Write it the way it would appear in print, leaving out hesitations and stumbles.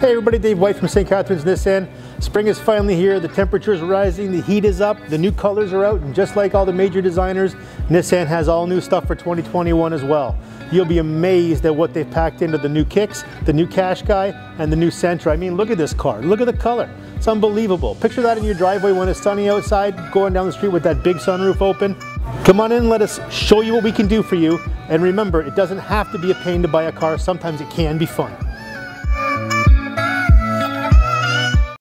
Hey everybody, Dave White from St. Catharines Nissan. Spring is finally here, the temperature is rising, the heat is up, the new colors are out, and just like all the major designers, Nissan has all new stuff for 2021 as well. You'll be amazed at what they've packed into the new Kicks, the new Qashqai, and the new Sentra. I mean, look at this car, look at the color. It's unbelievable. Picture that in your driveway when it's sunny outside, going down the street with that big sunroof open. Come on in, let us show you what we can do for you. And remember, it doesn't have to be a pain to buy a car, sometimes it can be fun.